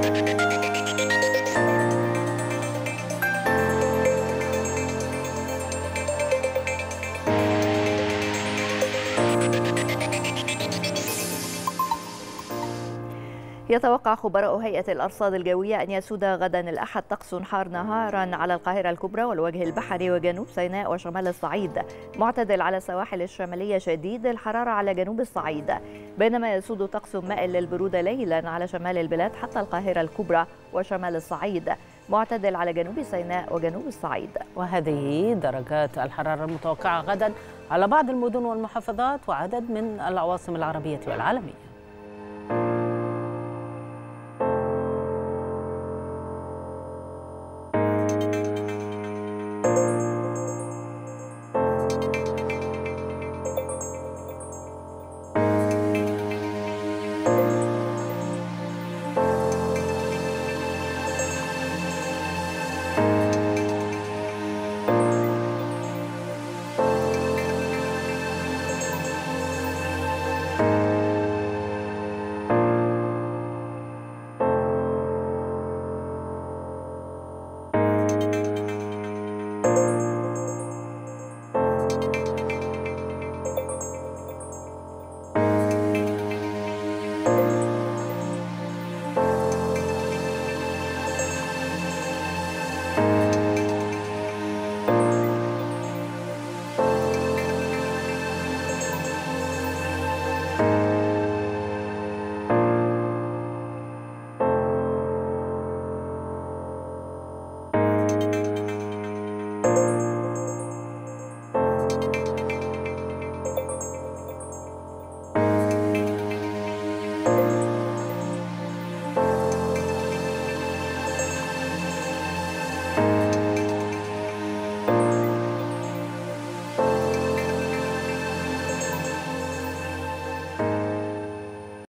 يتوقع خبراء هيئة الأرصاد الجوية أن يسود غدا الأحد طقس حار نهارا على القاهرة الكبرى والوجه البحري وجنوب سيناء وشمال الصعيد، معتدل على السواحل الشمالية، شديد الحرارة على جنوب الصعيد، بينما يسود طقس مائل للبرودة ليلا على شمال البلاد حتى القاهرة الكبرى وشمال الصعيد، معتدل على جنوب سيناء وجنوب الصعيد. وهذه درجات الحرارة المتوقعة غدا على بعض المدن والمحافظات وعدد من العواصم العربية والعالمية.